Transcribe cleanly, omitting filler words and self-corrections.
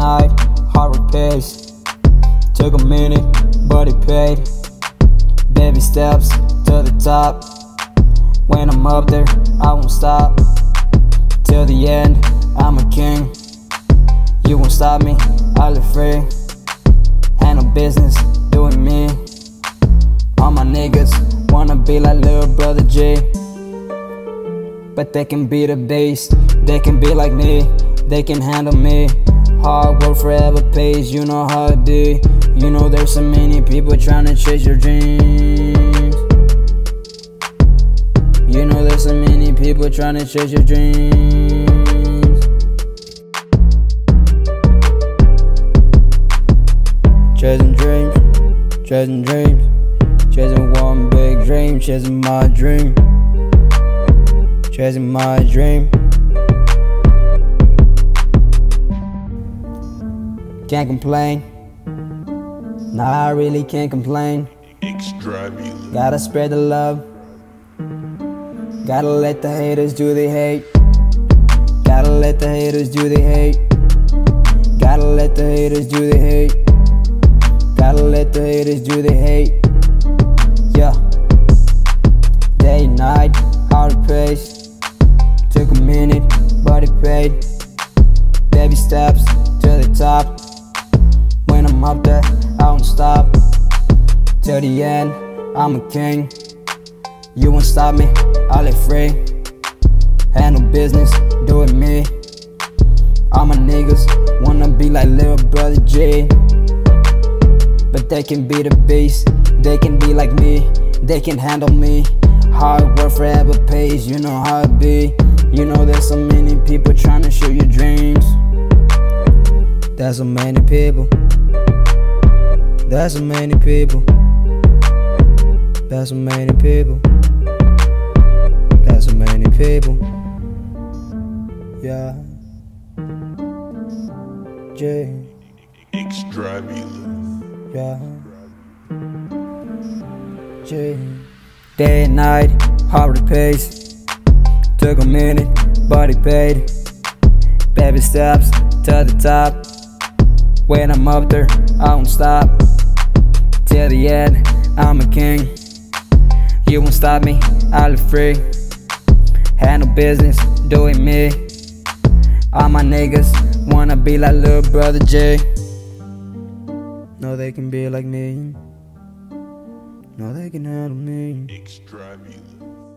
night, hard repairs. Took a minute, but it paid. Baby steps to the top. When I'm up there, I won't stop. Till the end, I'm a king. You won't stop me, I live free. Handle business, doing me. All my niggas wanna be like Lil Brother J, but they can be the beast. They can be like me, they can handle me. Hard work forever pays, you know how it do. You know there's so many people trying to chase your dreams. You know there's so many people trying to chase your dreams. Chasing dreams, chasing dreams, chasing one big dream, chasing my dream, chasing my dream. Can't complain, nah, I really can't complain. Gotta spread the love, gotta let the haters do they hate. Gotta let the haters do they hate. Gotta let the haters do they hate. Gotta let the haters do they hate. Yeah. Day and night, hard pace. Took a minute, but it paid. Baby steps to the top. When I'm up there, I won't stop. Till the end, I'm a king. You won't stop me, I live free. Handle business, do it me. All my niggas wanna be like Lil Brother J, but they can be the beast. They can be like me, they can handle me. Hard work forever pays, you know how it be. You know there's so many people trying to shoot your dreams. There's so many people. There's so many people. There's so many people. There's so many people. Yeah. J. Yeah. J. Day and night, hard pace. Took a minute, but it paid. Baby steps to the top. When I'm up there, I won't stop. Till the end, I'm a king. You won't stop me, I live free. Handle business, doing me. All my niggas wanna be like Lil Brother J. No, they can be like me. No, they can handle me.